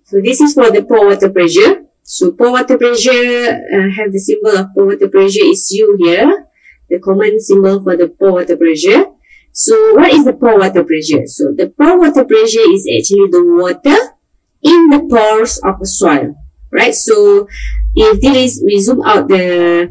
So this is for the pore water pressure. So pore water pressure have the symbol of pore water pressure is U here, the common symbol for the pore water pressure. So what is the pore water pressure? So the pore water pressure is actually the water in the pores of the soil, right? So if there is, we zoom out the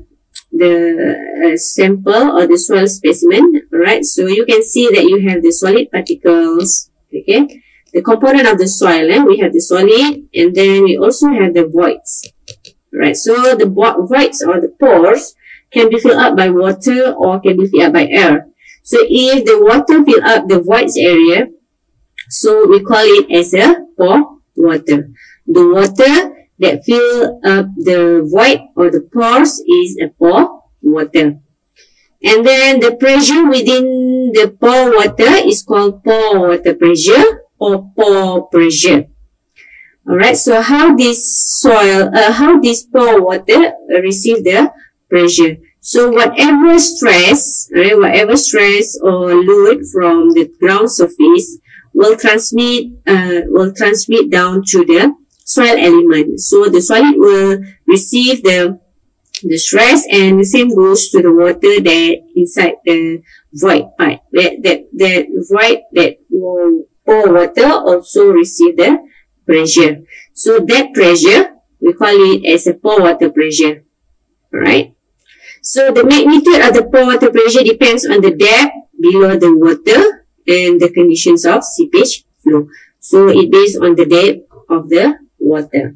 sample or the soil specimen, right? So you can see that you have the solid particles, okay? The component of the soil, we have the solid, and then we also have the voids, right? So the voids or the pores can be filled up by water or can be filled up by air. So if the water fill up the voids area, so we call it as a pore water. The water that fill up the void or the pores is a pore water. And then the pressure within the pore water is called pore water pressure or pore pressure. Alright, so how this pore water receive the pressure? So whatever stress, right, whatever stress or load from the ground surface will transmit down to the soil element. So the solid will receive the stress, and the same goes to the water that inside the void part. That void, that pore water also receive the pressure. So that pressure, we call it as a pore water pressure. Alright. So the magnitude of the pore water pressure depends on the depth below the water and the conditions of seepage flow. So it based on the depth of the water.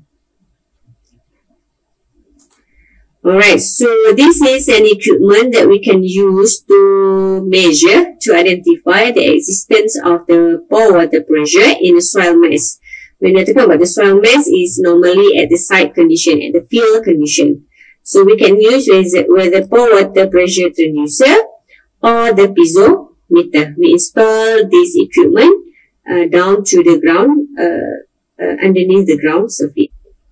Alright, so this is an equipment that we can use to measure, to identify the existence of the pore water pressure in the soil mass. When we're talking about the soil mass, is normally at the site condition, at the field condition. So we can use with the pore water pressure transducer or the piezometer. We install this equipment down to the ground, underneath the ground surface.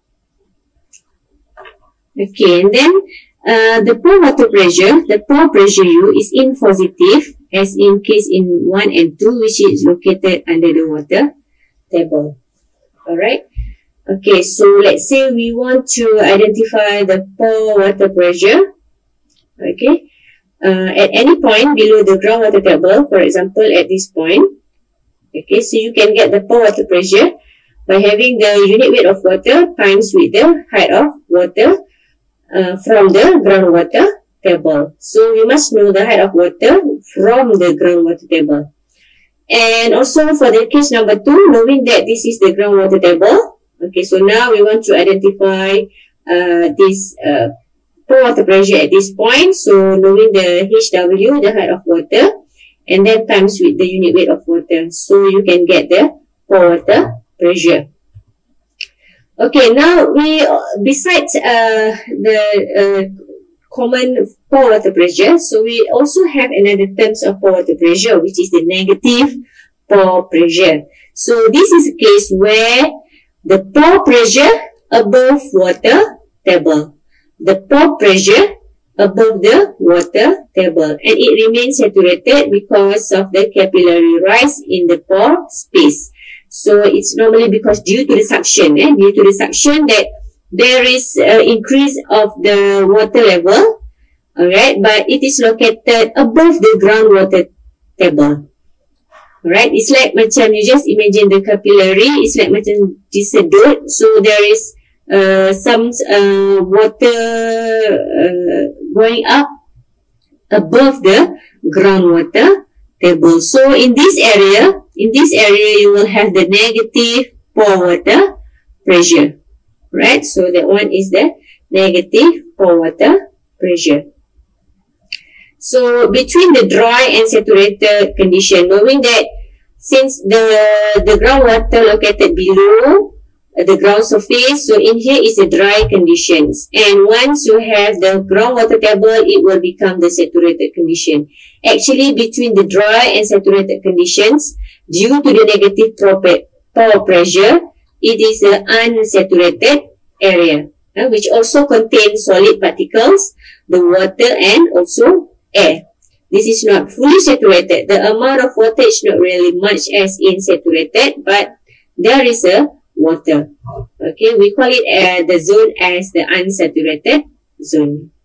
Okay, and then the pore water pressure, the pore pressure U is in positive, as in case in 1 and 2, which is located under the water table. Alright. Okay, so let's say we want to identify the pore water pressure. Okay. At any point below the groundwater table, for example, at this point. Okay, so you can get the pore water pressure by having the unit weight of water times with the height of water from the groundwater table. So we must know the height of water from the groundwater table. And also for the case number 2, knowing that this is the groundwater table. Okay, so now we want to identify this pore water pressure at this point. So knowing the HW, the height of water, and then times with the unit weight of water. So you can get the pore water pressure. Okay, now we, besides the common pore water pressure, so we also have another terms of pore water pressure, which is the negative pore pressure. So this is a case where the pore pressure above water table, the pore pressure above the water table, and it remains saturated because of the capillary rise in the pore space. So it's normally because due to the suction, due to the suction that there is increase of the water level, alright, but it is located above the groundwater table. Alright, it's like macam you just imagine the capillary, it's like macam disedot, so there is some water going up above the groundwater table. So in this area, you will have the negative pore water pressure. Right, so that one is the negative pore water pressure. So between the dry and saturated condition, knowing that since the groundwater located below the ground surface, so in here is the dry conditions, and once you have the groundwater table, it will become the saturated condition. Actually, between the dry and saturated conditions, due to the negative pore pressure, it is an unsaturated area, which also contains solid particles, the water, and also air. This is not fully saturated. The amount of water is not really much as in saturated, but there is a water. Okay, we call it the zone as the unsaturated zone.